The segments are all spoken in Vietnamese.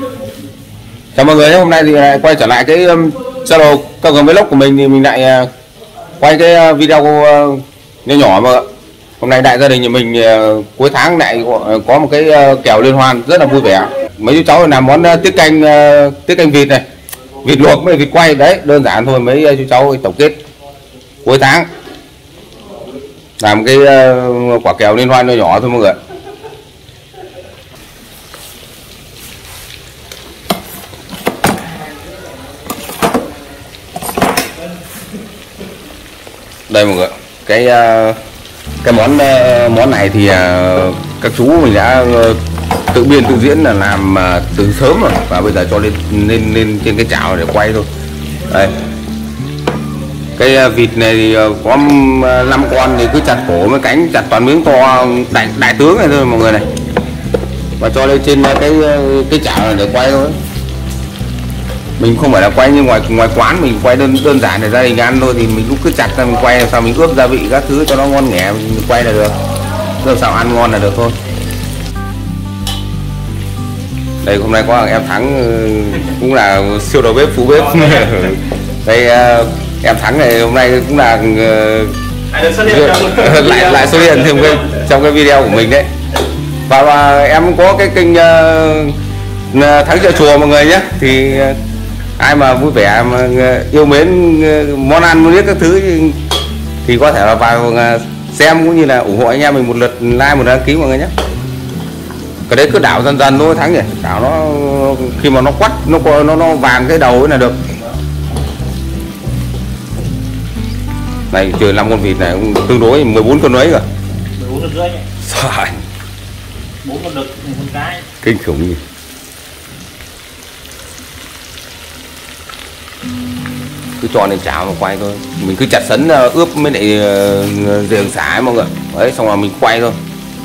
Chào mọi người nhé, hôm nay thì lại quay trở lại cái channel Cờ Vlog của mình, thì mình lại quay cái video nhỏ nhỏ mà hôm nay đại gia đình nhà mình cuối tháng lại có một cái kèo liên hoan rất là vui vẻ. Mấy chú cháu làm món tiết canh vịt này, vịt luộc với vịt quay đấy, đơn giản thôi. Mấy chú cháu tổng kết cuối tháng làm cái quả kèo liên hoan nhỏ nhỏ thôi mọi người. Đây mọi người, cái món này thì các chú mình đã tự biên tự diễn là làm từ sớm rồi, và bây giờ cho lên trên cái chảo để quay thôi. Đây, cái vịt này thì có 5 con thì cứ chặt cổ với cánh, chặt toàn miếng to đại tướng này thôi mọi người này, và cho lên trên cái chảo này để quay thôi. Mình không phải là quay như ngoài quán, mình quay đơn giản để gia đình ăn thôi, thì mình cứ chặt ra mình quay, làm sao mình ướp gia vị các thứ cho nó ngon nghẻ, mình quay là được, làm sao ăn ngon là được thôi. Đây hôm nay có thằng em Thắng cũng là siêu đầu bếp, phụ bếp. Đây em Thắng này hôm nay cũng là lại xuất hiện thêm trong cái video của mình đấy. Và em có cái kênh Thắng Chợ Chùa mọi người nhé, thì ai mà vui vẻ mà yêu mến món ăn muốn biết các thứ thì có thể là vào xem, cũng như là ủng hộ anh em mình một lượt like, một đăng ký mọi người nhé. Cái đấy cứ đảo dần dần thôi Thắng nhỉ, đảo nó khi mà nó quắt nó vàng cái đầu ấy là được. Này trời, 5 con vịt này cũng tương đối 14 cân mấy rồi. 14 cân rưỡi. Trời. 4 con đực, 1 con cái. Kinh khủng gì. Cứ cho lên chảo mà quay thôi, mình cứ chặt sấn ướp với lại giềng xả ấy mọi người, đấy xong rồi mình quay thôi.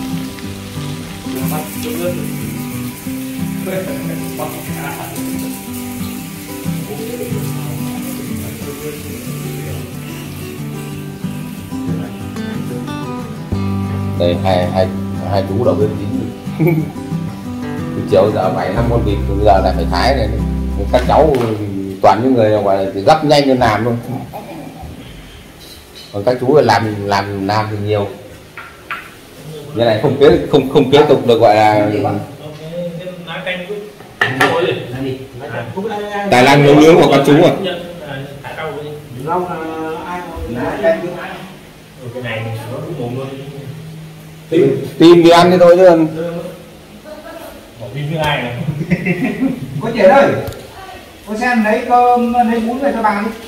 Đây hai chú đầu bên chín. Từ chiều giờ 7-5 con vịt, bây giờ lại phải thái này, các cháu toàn những người gọi là gấp nhanh hơn làm thôi, còn các chú làm thì nhiều như này không kế tục được, gọi là tài năng nấu nướng của các chú à. Tìm thì ăn đi thôi chứ. Có chị ơi, cô xem lấy cơm lấy bún về cho bà đi.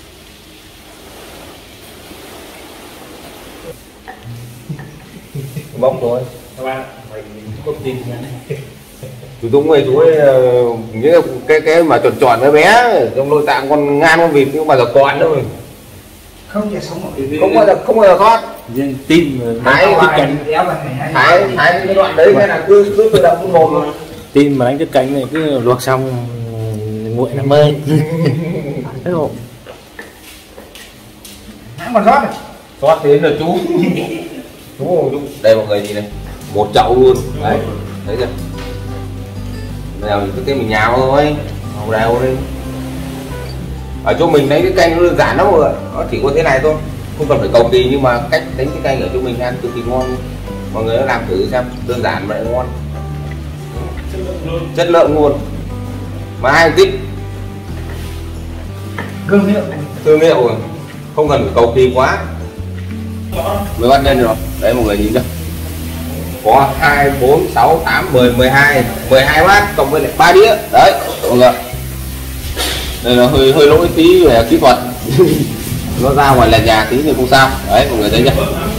Bóc thôi. Các bạn, mình có tin Chú Dũng ơi, chú ấy những cái mà tròn với bé trong nội tạng con ngan con vịt nhưng mà giờ còn đâu, Không thể sống ở không bao giờ thoát. tim Thái cái đoạn đấy cái là cứ tự động mồm. tim mà đánh tiết canh này cứ luộc xong nguội là mê. Thế hộ hãng còn rót này. Thoát đến là chú. chú đây mọi người nhìn này, một chậu luôn đấy, thấy chưa. Bây giờ mình cứ mình nhào thôi, màu đều đi. Ở chỗ mình lấy cái canh nó đơn giản lắm mọi người, nó chỉ có thế này thôi, không cần phải cầu kỳ, nhưng mà cách đánh cái canh ở chỗ mình ăn cực kỳ ngon. Mọi người nó làm thử xem, đơn giản mà lại ngon, chất lượng luôn, mà ai thích thương hiệu rồi, không cần phải cầu kỳ quá mới bắt lên rồi. Đấy mọi người nhìn chưa, có 2, 4, 6, 8, 10, 12 bát cộng với lại 3 đĩa đấy mọi người. Đây là hơi lỗi tí về kỹ thuật. Nó ra ngoài là nhà tí thì không sao, đấy mọi người thấy nhá.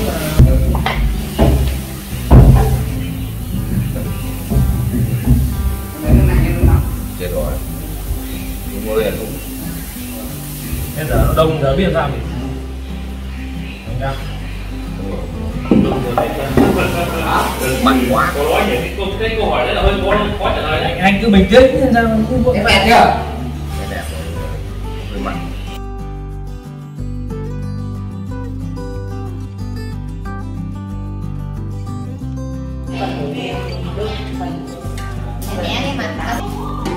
Chết rồi, đúng rồi, đúng. Thế giờ nó đông giờ biết sao mình mặn quá. Cái câu hỏi đấy là hơi khó trả lời. Anh cứ bình tĩnh sao cứ Em đẹp chưa? Đẹp rồi, hơi mặn. Mẹ đi mà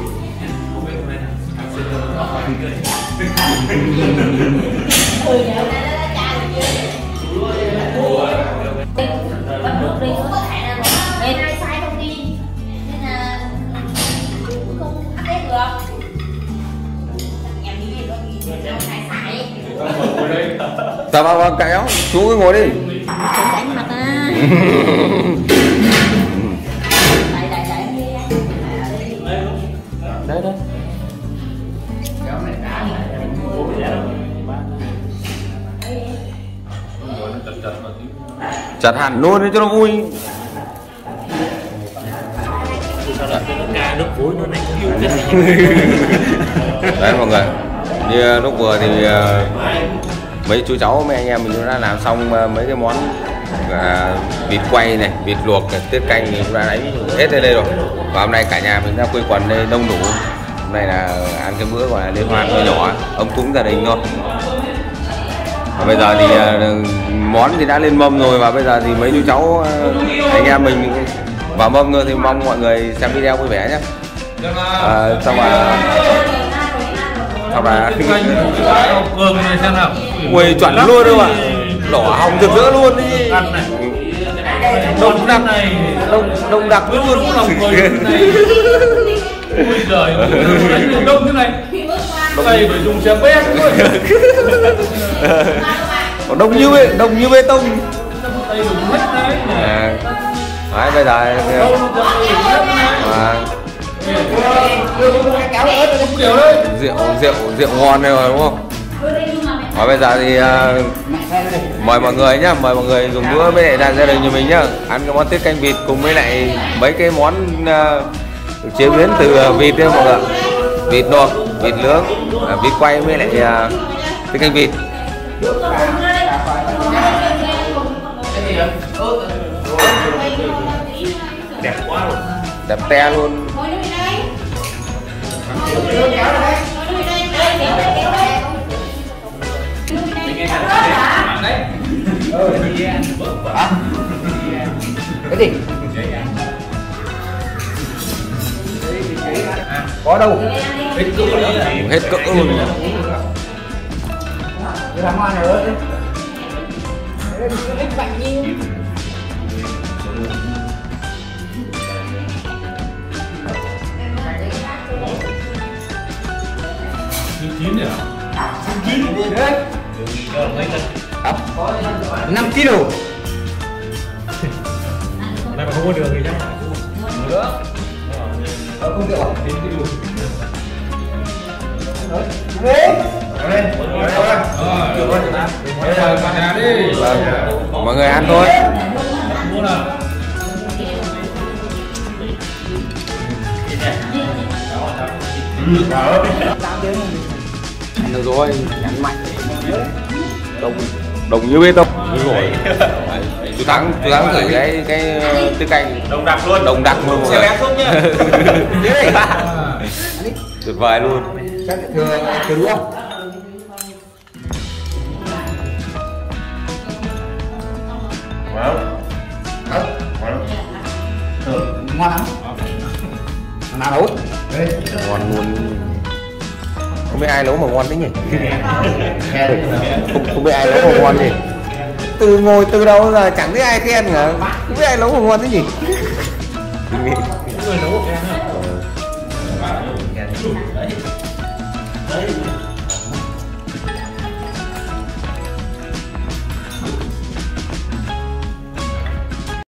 Sao vào kéo chú cứ ngồi đi. Đánh mặt à. Đấy đấy. Chặt hẳn luôn đấy cho nó vui. Nước muối nó này cũng yêu Đấy mọi người, như lúc vừa thì mấy chú cháu mấy anh em mình cũng đã làm xong mấy cái món vịt quay này, vịt luộc này, tiết canh thì cũng đã đánh hết lên đây rồi. Và hôm nay cả nhà mình đã quây quần đây đông đủ. Hôm nay là ăn cái bữa gọi là liên hoan nhỏ nhỏ, ấm cúng gia đình thôi. Và bây giờ thì món thì đã lên mâm rồi, và bây giờ thì mấy chú cháu anh em mình vào mâm rồi, thì mong mọi người xem video vui vẻ nhé. Xong là Cường này xem nào. ui chuẩn luôn đâu ạ, đỏ hồng rực rỡ luôn đi. Ăn này. Đông đặc này, đông đặc luôn. Ui giời, đông thế này. Đây phải dùng xe bé thôi. Đông như bê tông. Đây dùng hết đấy. Đấy bây giờ rượu ngon này rồi đúng không? Và bây giờ thì mời mọi người nhá, mời mọi người dùng bữa với lại gia đình như mình nhá, ăn cái món tiết canh vịt cùng với lại mấy cái món chế biến từ vịt đấy mọi người, vịt luộc, vịt nướng, vịt quay với lại tiết canh vịt. Đẹp quá rồi. Đẹp te luôn. Cái gì? Có đâu? Hết cỡ luôn. Cái làm hoa này ơi. Chín nhỉ? 5 kg. Này mà không có đường thì chắc là nữa. Không được. Mọi người ăn thôi. Ăn được rồi, nhắn mạnh. Đồng như bê tông. Rồi. Chú Thắng thử cái tiết canh Đồng đặc luôn. Đồng đặc luôn. Xèo ép xuống nhá. Tuyệt vời luôn. Thừa đúng không? Ngon lắm. Nào nấu. Ngon luôn. Không biết ai nấu mà ngon đấy nhỉ. Không biết ai nấu mà ngon nhỉ. Từ ngồi từ đâu giờ chẳng thấy ai khen cả. Không biết ai nấu mà ngon thế nhỉ. Người nấu khen á.